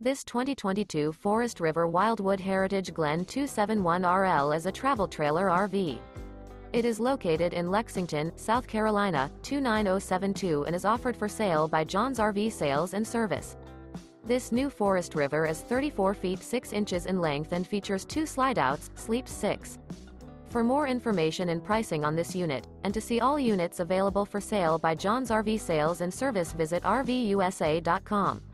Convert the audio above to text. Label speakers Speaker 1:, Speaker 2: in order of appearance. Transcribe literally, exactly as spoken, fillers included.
Speaker 1: This twenty twenty-two Forest River Wildwood Heritage Glen two seventy-one R L is a travel trailer R V. It is located in Lexington, South Carolina, two nine zero seven two and is offered for sale by John's R V Sales and Service. This new Forest River is thirty-four feet six inches in length and features two slideouts, sleeps six. For more information and pricing on this unit, and to see all units available for sale by John's R V Sales and Service, visit R V U S A dot com.